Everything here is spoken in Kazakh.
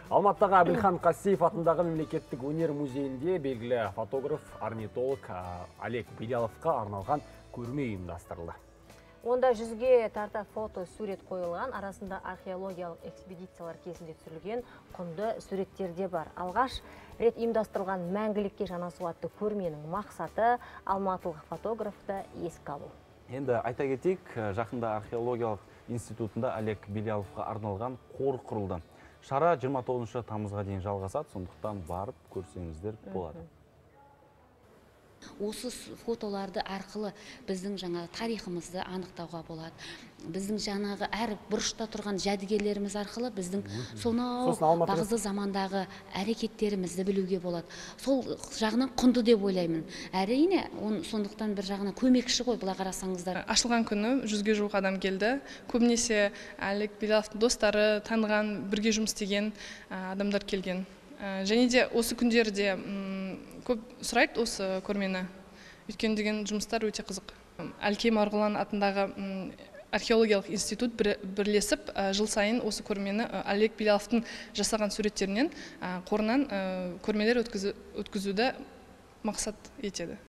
Алматыдағы Әбілхан Қасиев атындағы мемлекеттік өнер музейінде белгілі фотограф, орнитолог Олег Беляловқа арналған көрме ұйымдастырылды. Онда 100-ге тарта фото сурет қойылған, арасында археологиялық экспедициялар кезінде түсірілген құнды суреттер бар. Алғаш рет ұйымдастырылған мәңгілікке жанасу атты көрменің мақсаты алматылық фотографты еске алу. Енді айта кетейік, жақында археологиялық институтында Олег Беляловқа арналған қор құрылды. Шара 29 тамызға дейін жалғасады, сондықтан барып көрсеңіздер болады. Осы фотоларды арқылы біздің жаңағы тарихымызды анықтауға болады. Біздің жаңағы әр бұрышта тұрған жәдігерлеріміз арқылы біздің сонау бағзы замандағы әрекеттерімізді білуге болады. Сол жағынан құнды деп ойлаймын. Әрине, сондықтан бір жағынан көмекші ғой, бұла қарасаңыздар. Ашылған күні 100-ге жуық адам келді. Көбінесе Олег Беляловтың достары, таныған, бірге жұмыс істеген адамдар келген. Және де осы күндерде көп сұрайды осы көрмені. Өйткені деген жұмыстар өте қызық. Әлкей Марғұлан атындағы археологиялық институт бірлесіп жыл сайын осы көрмені Олег Беляловтың жасаған суреттерінен қорынан көрмелер өткізуді мақсат етеді.